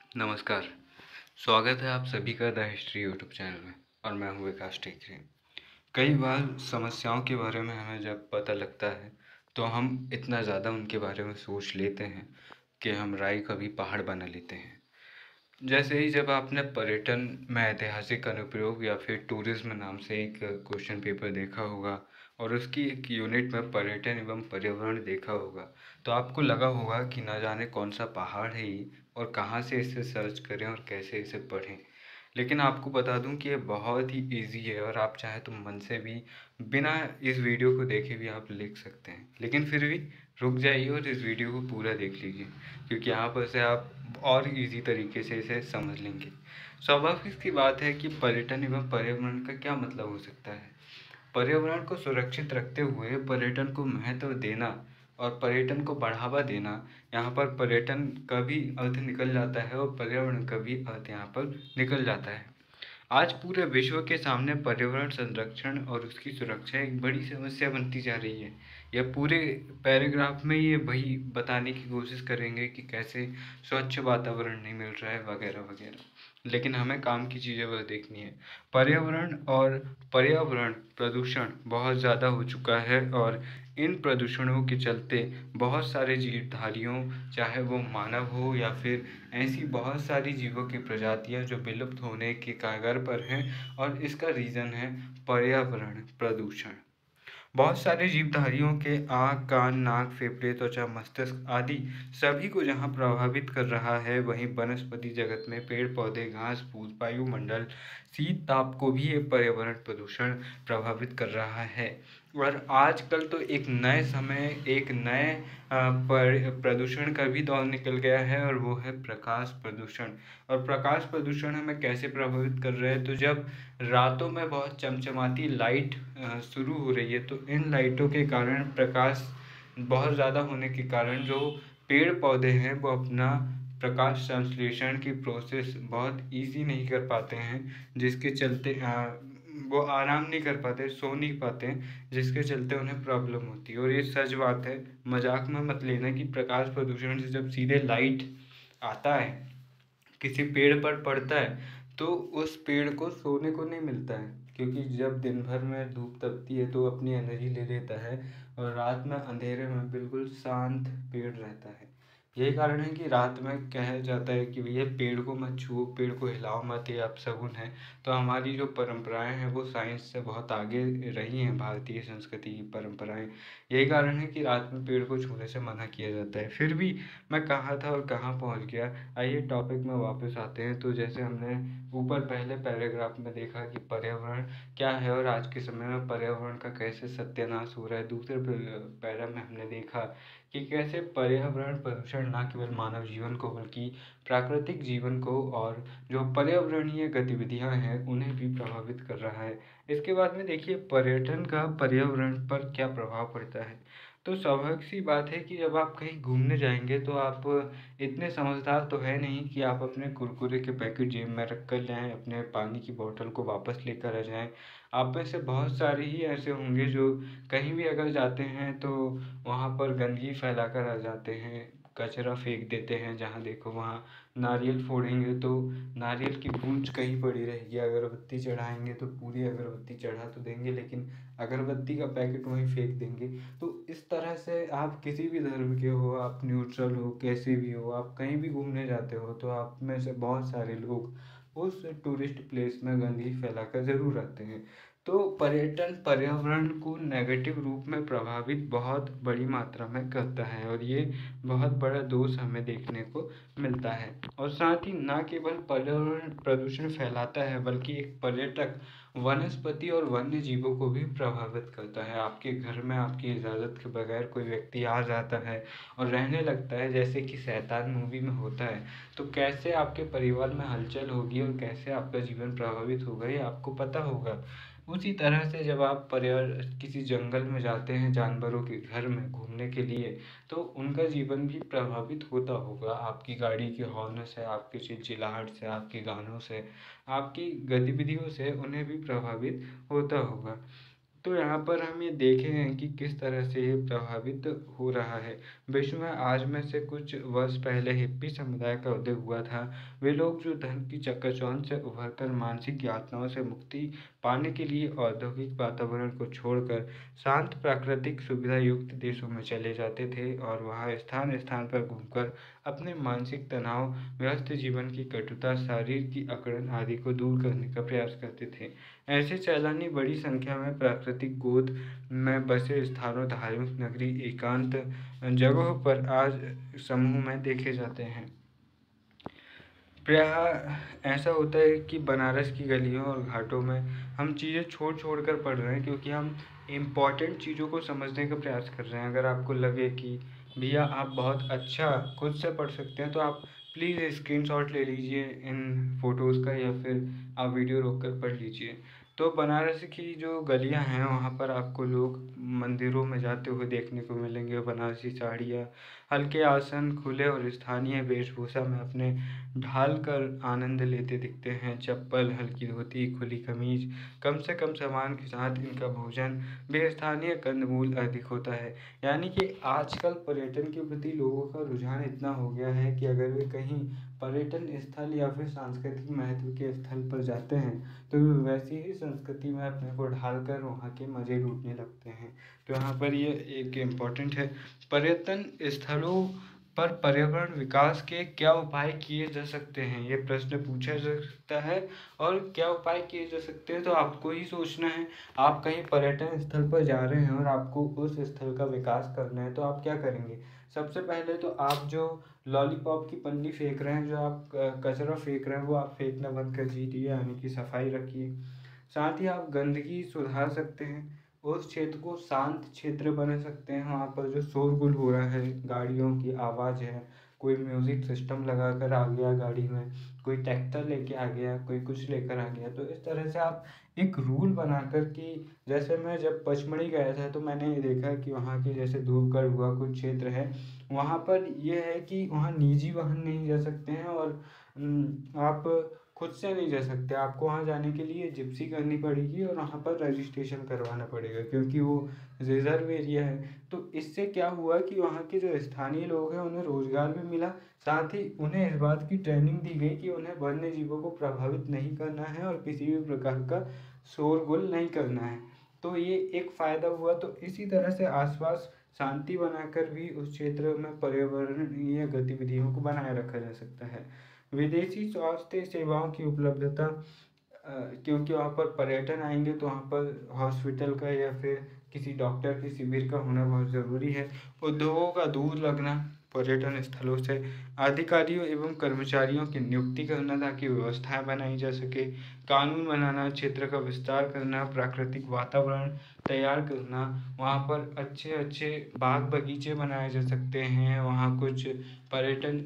नमस्कार। स्वागत है आप सभी का द हिस्ट्री यूट्यूब चैनल में और मैं हूँ विकास टेकरी। कई बार समस्याओं के बारे में हमें जब पता लगता है तो हम इतना ज़्यादा उनके बारे में सोच लेते हैं कि हम राई का भी पहाड़ बना लेते हैं। जैसे ही जब आपने पर्यटन में ऐतिहासिक अनुप्रयोग या फिर टूरिज्म नाम से एक क्वेश्चन पेपर देखा होगा और उसकी एक यूनिट में पर्यटन एवं पर्यावरण देखा होगा तो आपको लगा होगा कि ना जाने कौन सा पहाड़ है ये और कहाँ से इसे सर्च करें और कैसे इसे पढ़ें। लेकिन आपको बता दूं कि ये बहुत ही इजी है और आप चाहे तो मन से भी बिना इस वीडियो को देखे भी आप लिख सकते हैं। लेकिन फिर भी रुक जाइए और इस वीडियो को पूरा देख लीजिए क्योंकि यहाँ पर से आप और इजी तरीके से इसे समझ लेंगे। स्वाभाविक सी बात है कि पर्यटन एवं पर्यावरण का क्या मतलब हो सकता है। पर्यावरण को सुरक्षित रखते हुए पर्यटन को महत्व देना और पर्यटन को बढ़ावा देना, यहाँ पर पर्यटन का भी अर्थ निकल जाता है और पर्यावरण का भी अर्थ यहाँ पर निकल जाता है। आज पूरे विश्व के सामने पर्यावरण संरक्षण और उसकी सुरक्षा एक बड़ी समस्या बनती जा रही है। यह पूरे पैराग्राफ में ये वही बताने की कोशिश करेंगे कि कैसे स्वच्छ वातावरण नहीं मिल रहा है वगैरह वगैरह। लेकिन हमें काम की चीज़ें बस देखनी है। पर्यावरण और पर्यावरण प्रदूषण बहुत ज़्यादा हो चुका है और इन प्रदूषणों के चलते बहुत सारे जीवधारियों, चाहे वो मानव हो या फिर ऐसी बहुत सारी जीवों की प्रजातियां जो विलुप्त होने के कगार पर हैं, और इसका रीज़न है पर्यावरण प्रदूषण। बहुत सारे जीवधारियों के आँख, कान, नाक, फेफड़े, त्वचा, मस्तिष्क आदि सभी को जहाँ प्रभावित कर रहा है, वहीं वनस्पति जगत में पेड़ पौधे, घास फूस, वायुमंडल, शीत ताप को भी ये पर्यावरण प्रदूषण प्रभावित कर रहा है। और आजकल तो एक नए समय, एक नए प्रदूषण का भी दौर निकल गया है और वो है प्रकाश प्रदूषण। और प्रकाश प्रदूषण हमें कैसे प्रभावित कर रहा है, तो जब रातों में बहुत चमचमाती लाइट शुरू हो रही है तो इन लाइटों के कारण प्रकाश बहुत ज़्यादा होने के कारण जो पेड़ पौधे हैं वो अपना प्रकाश संश्लेषण की प्रोसेस बहुत इजी नहीं कर पाते हैं, जिसके चलते वो आराम नहीं कर पाते, सो नहीं पाते हैं, जिसके चलते उन्हें प्रॉब्लम होती है। और ये सच बात है, मजाक में मत लेना कि प्रकाश प्रदूषण से जब सीधे लाइट आता है, किसी पेड़ पर पड़ता है, तो उस पेड़ को सोने को नहीं मिलता है, क्योंकि जब दिन भर में धूप तपती है तो अपनी एनर्जी ले लेता है और रात में अंधेरे में बिल्कुल शांत पेड़ रहता है। यही कारण है कि रात में कहा जाता है कि भैया पेड़ को मत छुओ, पेड़ को हिलाओ मत, ये अपशगुन है। तो हमारी जो परंपराएं हैं वो साइंस से बहुत आगे रही हैं, भारतीय संस्कृति की परंपराएं। यही कारण है कि रात में पेड़ को छूने से मना किया जाता है। फिर भी मैं कहाँ था और कहाँ पहुँच गया, आइए टॉपिक में वापस आते हैं। तो जैसे हमने ऊपर पहले पैराग्राफ में देखा कि पर्यावरण क्या है और आज के समय में पर्यावरण का कैसे सत्यानाश हो रहा है, दूसरे पैरा में हमने देखा कि कैसे पर्यावरण प्रदूषण न केवल मानव जीवन को बल्कि प्राकृतिक जीवन को और जो पर्यावरणीय गतिविधियां हैं उन्हें भी प्रभावित कर रहा है। इसके बाद में देखिए पर्यटन का पर्यावरण पर क्या प्रभाव पड़ता है। तो स्वाभाविक सी बात है कि जब आप कहीं घूमने जाएंगे तो आप इतने समझदार तो है नहीं कि आप अपने कुरकुरे के पैकेट जेब में रख कर जाएं, अपने पानी की बोतल को वापस लेकर आ जाएं। आप में से बहुत सारे ही ऐसे होंगे जो कहीं भी अगर जाते हैं तो वहाँ पर गंदगी फैला कर आ जाते हैं, कचरा फेंक देते हैं, जहाँ देखो वहाँ नारियल फोड़ेंगे तो नारियल की पूंछ कहीं पड़ी रहेगी, अगरबत्ती चढ़ाएंगे तो पूरी अगरबत्ती चढ़ा तो देंगे लेकिन अगरबत्ती का पैकेट वहीं फेंक देंगे। तो इस तरह से आप किसी भी धर्म के हो, आप न्यूट्रल हो, कैसे भी हो, आप कहीं भी घूमने जाते हो तो आप में से बहुत सारे लोग उस टूरिस्ट प्लेस में गंदगी फैलाकर ज़रूर आते हैं। तो पर्यटन पर्यावरण को नेगेटिव रूप में प्रभावित बहुत बड़ी मात्रा में करता है और ये बहुत बड़ा दोष हमें देखने को मिलता है। और साथ ही न केवल पर्यावरण प्रदूषण फैलाता है बल्कि एक पर्यटक वनस्पति और वन्य जीवों को भी प्रभावित करता है। आपके घर में आपकी इजाज़त के बगैर कोई व्यक्ति आ जाता है और रहने लगता है, जैसे कि शैतान मूवी में होता है, तो कैसे आपके परिवार में हलचल होगी और कैसे आपका जीवन प्रभावित होगा ये आपको पता होगा। उसी तरह से जब आप किसी जंगल में जाते हैं जानवरों के घर में घूमने के लिए, तो उनका जीवन भी प्रभावित होता होगा आपकी गाड़ी की हॉर्न से, आपकी चिलचिलाहट से, आपके गानों से, आपकी गतिविधियों से उन्हें भी प्रभावित होता होगा। तो यहाँ पर हम ये देखे हैं कि किस तरह से ये प्रभावित हो रहा है। विश्व में आज में से कुछ वर्ष पहले हिप्पी समुदाय का उदय हुआ था। वे लोग जो धन की चकाचौंध से उभरकर मानसिक यातनाओं से मुक्ति पाने के लिए औद्योगिक वातावरण को छोड़कर शांत प्राकृतिक सुविधा युक्त देशों में चले जाते थे और वहाँ स्थान स्थान पर घूमकर अपने मानसिक तनाव, व्यस्त जीवन की कटुता, शरीर की अकड़न आदि को दूर करने का प्रयास करते थे। ऐसे सैलानी बड़ी संख्या में प्राकृतिक गोद में बसे स्थानों, धार्मिक नगरी, एकांत जगहों पर आज समूह में देखे जाते हैं। प्रायः ऐसा होता है कि बनारस की गलियों और घाटों में हम चीज़ें छोड़ कर पढ़ रहे हैं क्योंकि हम इम्पॉर्टेंट चीज़ों को समझने का प्रयास कर रहे हैं। अगर आपको लगे कि भैया आप बहुत अच्छा खुद से पढ़ सकते हैं तो आप प्लीज़ स्क्रीनशॉट ले लीजिए इन फ़ोटोज़ का या फिर आप वीडियो रोक कर पढ़ लीजिए। तो बनारस की जो गलियां हैं वहाँ पर आपको लोग मंदिरों में जाते हुए देखने को मिलेंगे। बनारसी साड़ियाँ, हल्के आसन, खुले और स्थानीय वेशभूषा में अपने ढाल कर आनंद लेते दिखते हैं। चप्पल, हल्की धोती, खुली कमीज, कम से कम सामान के साथ इनका भोजन भी स्थानीय कंदमूल अधिक होता है। यानी कि आजकल पर्यटन के प्रति लोगों का रुझान इतना हो गया है कि अगर वे कहीं पर्यटन स्थल या फिर सांस्कृतिक महत्व के स्थल पर जाते हैं तो वे वैसी ही संस्कृति में अपने को ढाल कर वहाँ के मज़े लूटने लगते हैं। तो यहाँ पर ये एक इम्पोर्टेंट है। पर्यटन स्थलों पर पर्यावरण विकास के क्या उपाय किए जा सकते हैं, ये प्रश्न पूछा जा सकता है। और क्या उपाय किए जा सकते हैं तो आपको ही सोचना है। आप कहीं पर्यटन स्थल पर जा रहे हैं और आपको उस स्थल का विकास करना है तो आप क्या करेंगे। सबसे पहले तो आप जो लॉलीपॉप की पन्नी फेंक रहे हैं, जो आप कचरा फेंक रहे हैं, वो आप फेंकना बंद कर दीजिए, यानी कि सफाई रखिए। साथ ही आप गंदगी सुधार सकते हैं। उस क्षेत्र को शांत क्षेत्र बना सकते हैं। वहाँ पर जो शोरगुल हो रहा है, गाड़ियों की आवाज़ है, कोई म्यूज़िक सिस्टम लगा कर आ गया गाड़ी में, कोई ट्रैक्टर लेके आ गया, कोई कुछ लेकर आ गया, तो इस तरह से आप एक रूल बनाकर कि जैसे मैं जब पचमढ़ी गया था तो मैंने ये देखा कि वहाँ के जैसे धूपगढ़ हुआ कुछ क्षेत्र है, वहाँ पर ये है कि वहाँ निजी वाहन नहीं जा सकते हैं और आप खुद से नहीं जा सकते। आपको वहाँ जाने के लिए जिप्सी करनी पड़ेगी और वहाँ पर रजिस्ट्रेशन करवाना पड़ेगा क्योंकि वो रिजर्व एरिया है। तो इससे क्या हुआ कि वहाँ के जो स्थानीय लोग हैं उन्हें रोज़गार भी मिला। साथ ही उन्हें इस बात की ट्रेनिंग दी गई कि उन्हें वन्य जीवों को प्रभावित नहीं करना है और किसी भी प्रकार का शोरगुल नहीं करना है। तो ये एक फ़ायदा हुआ। तो इसी तरह से आसपास शांति बनाकर भी उस क्षेत्र में पर्यावरणीय गतिविधियों को बनाए रखा जा सकता है। विदेशी स्वास्थ्य सेवाओं की उपलब्धता, क्योंकि वहाँ पर पर्यटन आएंगे तो वहाँ पर हॉस्पिटल का या फिर किसी डॉक्टर के शिविर का होना बहुत ज़रूरी है। उद्योगों का दूर लगना पर्यटन स्थलों से, अधिकारियों एवं कर्मचारियों की नियुक्ति करना ताकि व्यवस्थाएं बनाई जा सके, कानून बनाना, क्षेत्र का विस्तार करना, प्राकृतिक वातावरण तैयार करना, वहाँ पर अच्छे अच्छे बाग बगीचे बनाए जा सकते हैं। वहाँ कुछ पर्यटन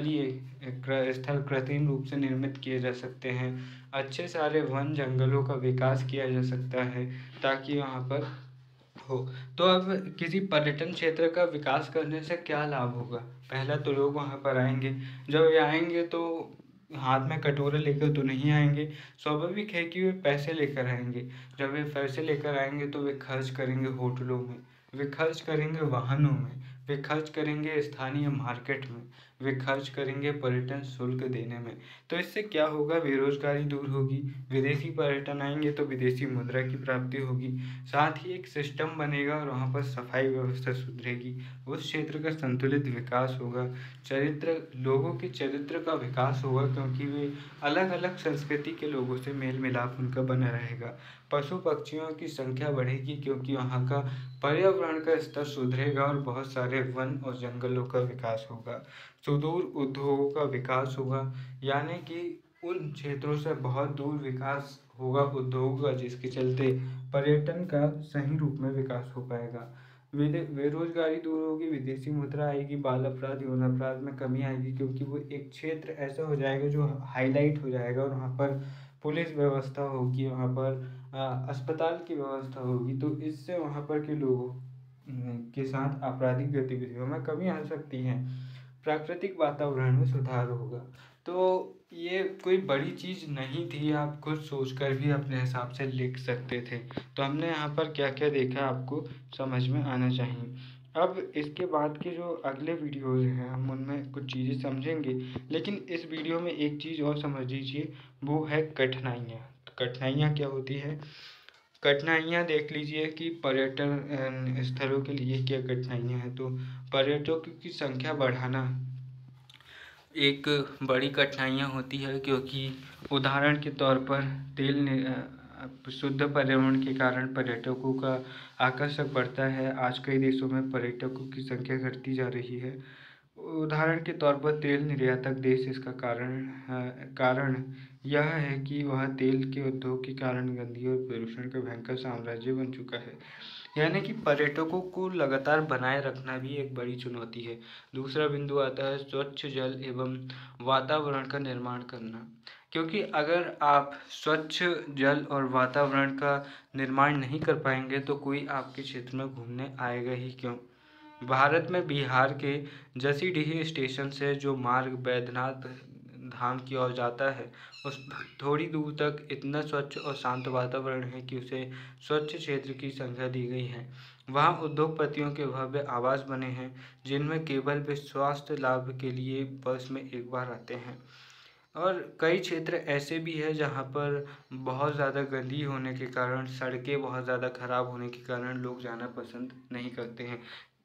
स्थल कृत्रिम रूप से निर्मित किए जा सकते हैं। अच्छे सारे वन जंगलों का विकास किया जा सकता है ताकि वहाँ पर हो। तो अब किसी पर्यटन क्षेत्र का विकास करने से क्या लाभ होगा। पहला तो लोग वहाँ पर आएंगे। जब ये आएंगे तो हाथ में कटोरे लेकर तो नहीं आएंगे। स्वाभाविक है कि वे पैसे लेकर आएंगे। जब वे पैसे लेकर आएंगे तो वे खर्च करेंगे होटलों में, वे खर्च करेंगे वाहनों में, वे खर्च करेंगे स्थानीय मार्केट में, वे खर्च करेंगे पर्यटन शुल्क देने में। तो इससे क्या होगा, बेरोजगारी दूर होगी। विदेशी पर्यटन आएंगे तो विदेशी मुद्रा की प्राप्ति होगी। साथ ही एक सिस्टम बनेगा और वहाँ पर सफाई व्यवस्था सुधरेगी। उस क्षेत्र का संतुलित विकास होगा। लोगों के चरित्र का विकास होगा क्योंकि वे अलग अलग संस्कृति के लोगों से मेल मिलाप उनका बना रहेगा। पशु पक्षियों की संख्या बढ़ेगी क्योंकि वहाँ का पर्यावरण का स्तर सुधरेगा और बहुत सारे वन और जंगलों का विकास होगा। सुदूर उद्योगों का विकास होगा, यानी कि उन क्षेत्रों से बहुत दूर विकास होगा उद्योगों का, जिसके चलते पर्यटन का सही रूप में विकास हो पाएगा। बेरोजगारी दूर होगी, विदेशी मुद्रा आएगी, बाल अपराध यौन अपराध में कमी आएगी क्योंकि वो एक क्षेत्र ऐसा हो जाएगा जो हाईलाइट हो जाएगा और वहाँ पर पुलिस व्यवस्था होगी, वहाँ पर अस्पताल की व्यवस्था होगी। तो इससे वहाँ पर के लोगों के साथ आपराधिक गतिविधियों में कमी आ सकती है। प्राकृतिक वातावरण में सुधार होगा। तो ये कोई बड़ी चीज़ नहीं थी, आप खुद सोचकर भी अपने हिसाब से लिख सकते थे। तो हमने यहाँ पर क्या-क्या देखा आपको समझ में आना चाहिए। अब इसके बाद के जो अगले वीडियोज़ हैं हम उनमें कुछ चीज़ें समझेंगे, लेकिन इस वीडियो में एक चीज़ और समझ लीजिए, वो है कठिनाइयाँ। तो कठिनाइयाँ क्या होती है? कठिनाइयाँ देख लीजिए कि पर्यटन स्थलों के लिए क्या कठिनाइयाँ हैं। तो पर्यटकों की संख्या बढ़ाना एक बड़ी कठिनाइयाँ होती है, क्योंकि उदाहरण के तौर पर शुद्ध पर्यावरण के कारण पर्यटकों का आकर्षक बढ़ता है। आज कई देशों में पर्यटकों की संख्या घटती जा रही है। उदाहरण के तौर पर तेल निर्यातक देश, इसका कारण यह है कि वह तेल के उद्योग के कारण गंदगी और प्रदूषण का भयंकर साम्राज्य बन चुका है। यानी कि पर्यटकों को लगातार बनाए रखना भी एक बड़ी चुनौती है। दूसरा बिंदु आता है स्वच्छ जल एवं वातावरण का निर्माण करना, क्योंकि अगर आप स्वच्छ जल और वातावरण का निर्माण नहीं कर पाएंगे तो कोई आपके क्षेत्र में घूमने आएगा ही क्यों। भारत में बिहार के जसीडीह स्टेशन से जो मार्ग बैद्यनाथ धाम की ओर जाता है, उस थोड़ी दूर तक इतना स्वच्छ और शांत वातावरण है कि उसे स्वच्छ क्षेत्र की संज्ञा दी गई है। वहाँ उद्योगपतियों के भव्य आवास बने हैं, जिनमें केवल वे स्वास्थ्य लाभ के लिए वर्ष में एक बार आते हैं। और कई क्षेत्र ऐसे भी हैं जहाँ पर बहुत ज़्यादा गंदगी होने के कारण, सड़कें बहुत ज़्यादा खराब होने के कारण लोग जाना पसंद नहीं करते हैं।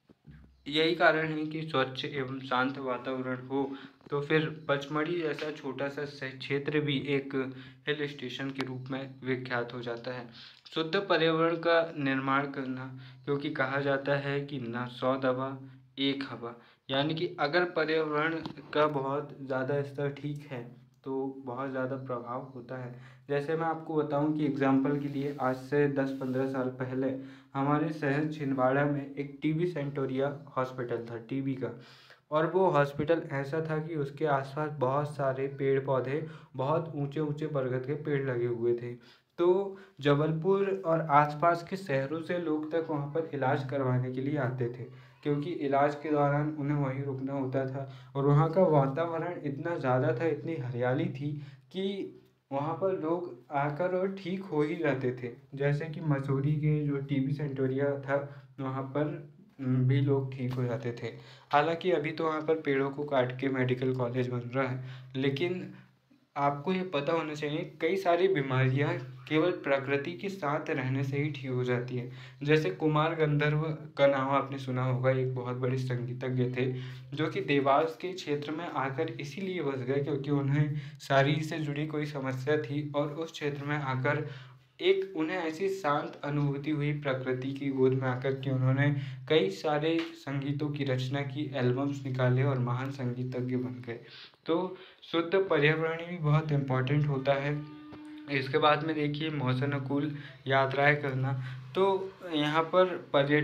यही कारण है कि स्वच्छ एवं शांत वातावरण हो तो फिर पचमढ़ी जैसा छोटा सा क्षेत्र भी एक हिल स्टेशन के रूप में विख्यात हो जाता है। शुद्ध पर्यावरण का निर्माण करना, क्योंकि कहा जाता है कि ना 100 दवा एक हवा। यानी कि अगर पर्यावरण का बहुत ज़्यादा स्तर ठीक है तो बहुत ज़्यादा प्रभाव होता है। जैसे मैं आपको बताऊं कि एग्जाम्पल के लिए, आज से 10-15 साल पहले हमारे शहर छिंदवाड़ा में एक टीबी सेंटोरिया हॉस्पिटल था, टीबी का। और वो हॉस्पिटल ऐसा था कि उसके आसपास बहुत सारे पेड़ पौधे, बहुत ऊंचे ऊंचे बरगद के पेड़ लगे हुए थे। तो जबलपुर और आसपास के शहरों से लोग तक वहाँ पर इलाज करवाने के लिए आते थे, क्योंकि इलाज के दौरान उन्हें वहीं रुकना होता था। और वहाँ का वातावरण इतना ज़्यादा था, इतनी हरियाली थी कि वहाँ पर लोग आकर और ठीक हो ही जाते थे। जैसे कि मसूरी के जो टीबी सेंटोरिया था, वहाँ पर भी लोग ठीक हो जाते थे। हालांकि अभी तो वहाँ पर पेड़ों को काट के मेडिकल कॉलेज बन रहा है, लेकिन आपको ये पता होना चाहिए कई सारी बीमारियाँ केवल प्रकृति के साथ रहने से ही ठीक हो जाती है। जैसे कुमार गंधर्व का नाम आपने सुना होगा, एक बहुत बड़े संगीतज्ञ थे जो कि देवास के क्षेत्र में आकर इसीलिए बस गए क्योंकि उन्हें शारीर से जुड़ी कोई समस्या थी, और उस क्षेत्र में आकर एक उन्हें ऐसी शांत अनुभूति हुई प्रकृति की गोद में आकर कि उन्होंने कई सारे संगीतों की रचना की, एल्बम्स निकाले और महान संगीतज्ञ बन गए। तो शुद्ध पर्यावरण भी बहुत इम्पोर्टेंट होता है। इसके बाद में देखिए मौसम अनुकूल यात्राएं करना। तो यहाँ पर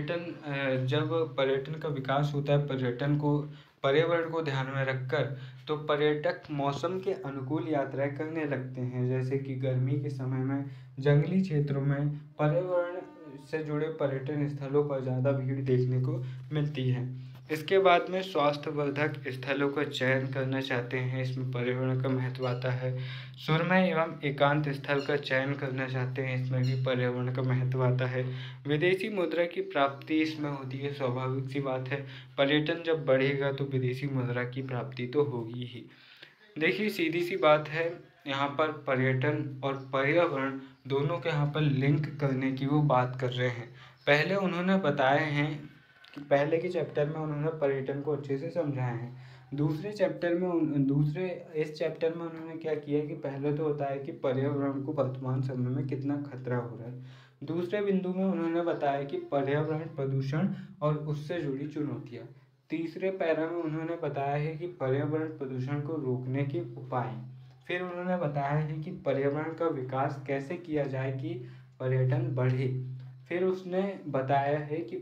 जब पर्यटन का विकास होता है, पर्यावरण को ध्यान में रखकर, तो पर्यटक मौसम के अनुकूल यात्राएं करने लगते हैं। जैसे कि गर्मी के समय में जंगली क्षेत्रों में पर्यावरण से जुड़े पर्यटन स्थलों पर ज़्यादा भीड़ देखने को मिलती है। इसके बाद में स्वास्थ्यवर्धक स्थलों का चयन करना चाहते हैं, इसमें पर्यावरण का महत्व आता है। सुरम्य एवं एकांत स्थल का चयन करना चाहते हैं, इसमें भी पर्यावरण का महत्व आता है। विदेशी मुद्रा की प्राप्ति इसमें होती है, स्वाभाविक सी बात है। पर्यटन जब बढ़ेगा तो विदेशी मुद्रा की प्राप्ति तो होगी ही। देखिए सीधी सी बात है, यहाँ पर पर्यटन और पर्यावरण दोनों के यहाँ पर लिंक करने की वो बात कर रहे हैं। पहले उन्होंने बताए हैं कि पहले के चैप्टर में उन्होंने पर्यटन को अच्छे से समझाए हैं। इस चैप्टर में उन्होंने क्या किया कि पहले तो बताया कि पर्यावरण को वर्तमान समय में कितना खतरा हो रहा है। दूसरे बिंदु में उन्होंने बताया कि पर्यावरण प्रदूषण और उससे जुड़ी चुनौतियाँ। तीसरे पैरा में उन्होंने बताया है कि पर्यावरण प्रदूषण को रोकने के उपाय। फिर उन्होंने बताया है कि पर्यावरण का विकास कैसे किया जाए कि पर्यटन बढ़े। फिर उसने बताया है कि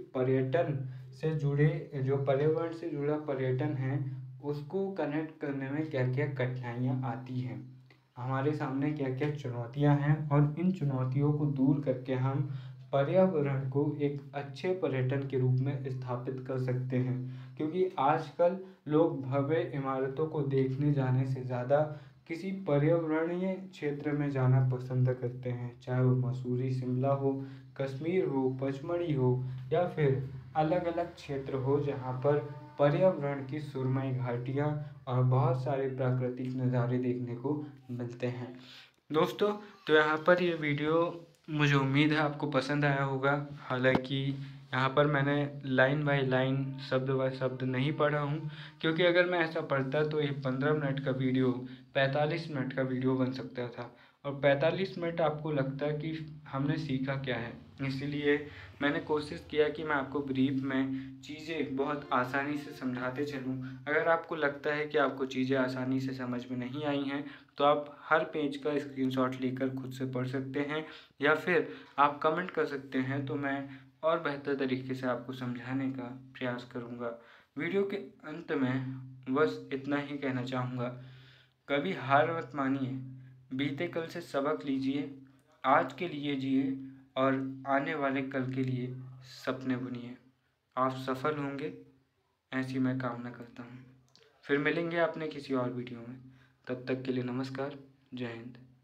पर्यावरण से जुड़ा पर्यटन है, उसको कनेक्ट करने में क्या क्या कठिनाइयाँ आती हैं, हमारे सामने क्या क्या चुनौतियाँ हैं, और इन चुनौतियों को दूर करके हम पर्यावरण को एक अच्छे पर्यटन के रूप में स्थापित कर सकते हैं। क्योंकि आजकल लोग भव्य इमारतों को देखने जाने से ज़्यादा किसी पर्यावरणीय क्षेत्र में जाना पसंद करते हैं, चाहे वो मसूरी शिमला हो, कश्मीर हो, पचमढ़ी हो या फिर अलग अलग क्षेत्र हो जहाँ पर पर्यावरण की सुरमई घाटियाँ और बहुत सारे प्राकृतिक नज़ारे देखने को मिलते हैं। दोस्तों, तो यहाँ पर ये वीडियो मुझे उम्मीद है आपको पसंद आया होगा। हालांकि यहाँ पर मैंने लाइन बाय लाइन शब्द बाय शब्द नहीं पढ़ा हूँ, क्योंकि अगर मैं ऐसा पढ़ता तो ये 15 मिनट का वीडियो 45 मिनट का वीडियो बन सकता था, और 45 मिनट आपको लगता कि हमने सीखा क्या है। इसीलिए मैंने कोशिश किया कि मैं आपको ब्रीफ में चीज़ें बहुत आसानी से समझाते चलूँ। अगर आपको लगता है कि आपको चीज़ें आसानी से समझ में नहीं आई हैं, तो आप हर पेज का स्क्रीनशॉट लेकर खुद से पढ़ सकते हैं, या फिर आप कमेंट कर सकते हैं, तो मैं और बेहतर तरीके से आपको समझाने का प्रयास करूँगा। वीडियो के अंत में बस इतना ही कहना चाहूँगा, कभी हार मत मानिए, बीते कल से सबक लीजिए, आज के लिए जिए और आने वाले कल के लिए सपने बुनिए। आप सफल होंगे, ऐसी मैं कामना करता हूँ। फिर मिलेंगे अपने किसी और वीडियो में। तब तक के लिए नमस्कार। जय हिंद।